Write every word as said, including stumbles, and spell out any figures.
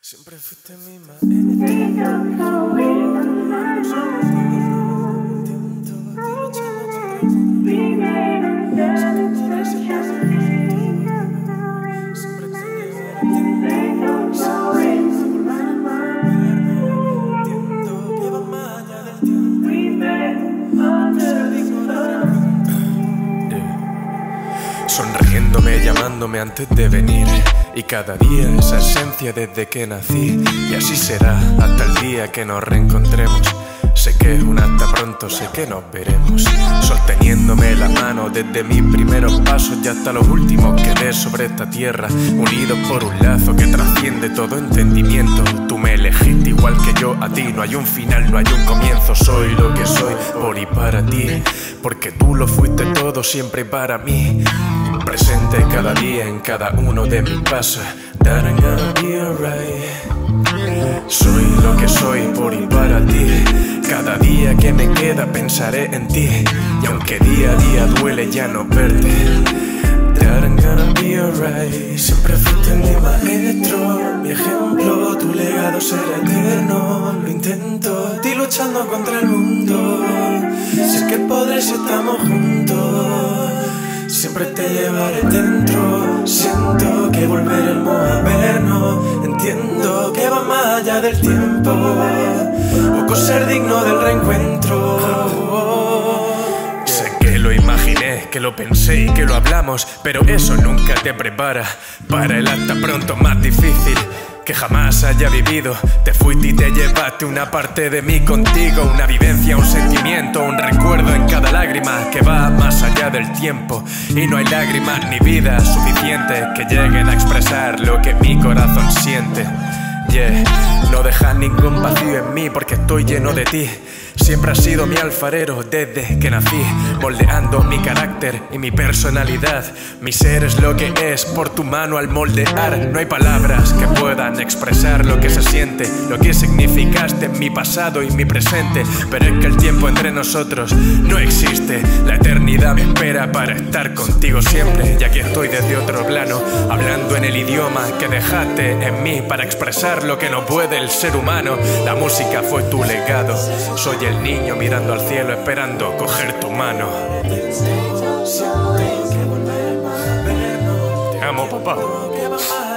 Siempre fuiste mi maestra. Sonriéndome, llamándome antes de venir. Y cada día esa esencia desde que nací. Y así será hasta el día que nos reencontremos. Sé que es un hasta pronto, sé que nos veremos. Sosteniéndome la mano desde mis primeros pasos y hasta los últimos que dé sobre esta tierra. Unidos por un lazo que trasciende todo entendimiento. Tú me elegiste igual que yo a ti. No hay un final, no hay un comienzo. Soy lo que soy por y para ti. Porque tú lo fuiste todo siempre para mí. Presente cada día en cada uno de mis pasos. That I'm gonna be alright. Soy lo que soy por y para ti. Cada día que me queda pensaré en ti. Y aunque día a día duele ya no verte, That I'm gonna be alright. Siempre fuiste mi maestro, mi ejemplo. Tu legado será eterno. Lo intento, estoy luchando contra el mundo. Sé que podré si estamos juntos. Siempre te llevaré dentro. Siento que volveremos a vernos. Entiendo que va más allá del tiempo. Poco ser digno del reencuentro. Sé que lo imaginé, que lo pensé y que lo hablamos, pero eso nunca te prepara para el hasta pronto más difícil que jamás haya vivido. Te fuiste y te llevaste una parte de mí contigo. Una vivencia, un sentimiento, un recuerdo en cada lágrima que va más allá del tiempo. Y no hay lágrimas ni vidas suficientes que lleguen a expresar lo que mi corazón siente. Yeah, no dejas ningún vacío en mí porque estoy lleno de ti. Siempre has sido mi alfarero desde que nací, moldeando mi carácter y mi personalidad. Mi ser es lo que es por tu mano al moldear. No hay palabras que puedan expresar lo que se siente, lo que significaste en mi pasado y mi presente. Pero es que el tiempo entre nosotros no existe. La eternidad me espera para estar contigo siempre. Y aquí estoy desde otro plano, hablando en el idioma que dejaste en mí para expresar lo que no puede el ser humano. La música fue tu legado. Soy el niño mirando al cielo esperando coger tu mano. Te amo, papá.